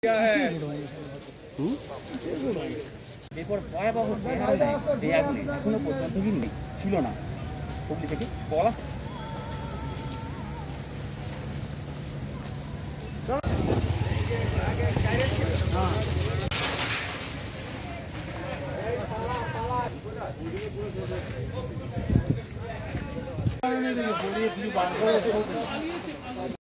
এরপর ভয়াবহ এখনো পর্যন্ত কিন্তু ছিল না হুগলি থেকে বলা